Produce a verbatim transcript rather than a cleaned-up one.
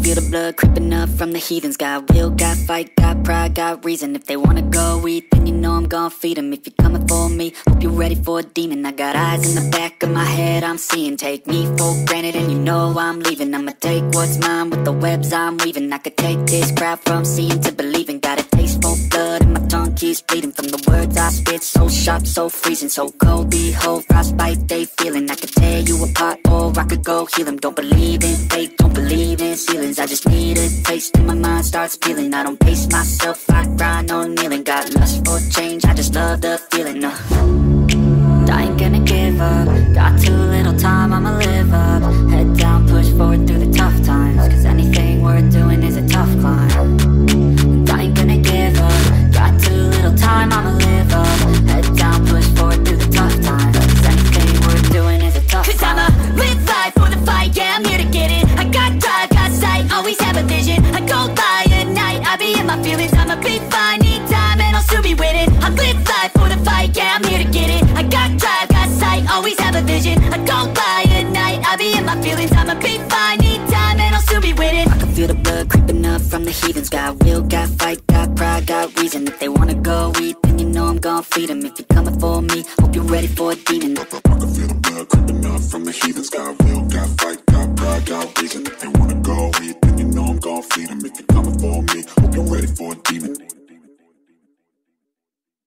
feel the blood creeping up from the heathens. Got will, got fight, got pride, got reason. If they wanna go eat, then you know I'm gon' feed them. If you're coming for me, hope you're ready for a demon. I got eyes in the back of my head, I'm seeing. Take me for granted and you know I'm leaving. I'ma take what's mine with the webs I'm weaving. I could take this crowd from seeing to believing. Got a taste for blood and my tongue keeps bleeding from the words I spit. So sharp, so freezing, so cold, behold, frostbite they feeling. I could tear you apart or I could go heal them. Don't believe in fate, don't believe in ceilings. I just need a taste and my mind starts feeling. I don't pace myself, I grind on kneeling. Got lust for change, I just love the feeling. uh. I ain't gonna give up, got too little time, I'ma live up. Head down, push forward through the tough times, cause anything worth doing is a tough climb. And I ain't gonna give up, got too little time, I'ma live up. Head down, push forward through the tough times, cause anything worth doing is a tough climb. Cause I'ma live life for the fight, yeah, I'm here to get it. I got drive, got sight, always have a vision. I go by at night, I be in my feelings. I'ma be fine, need time, and I'll soon be winning. I live life for the fight, yeah, I'm here to get it. I got drive, got sight, always have a vision. I go by at night, I be in my feelings. I'ma be fine, need time, and I'll soon be winning. I can feel the blood creeping up from the heathens. Got will, got fight, got pride, got reason. If they wanna go eat, then you know I'm gon' feed them. If you're coming for me, hope you're ready for a demon. I can feel the blood creeping up from the heathens. Got will,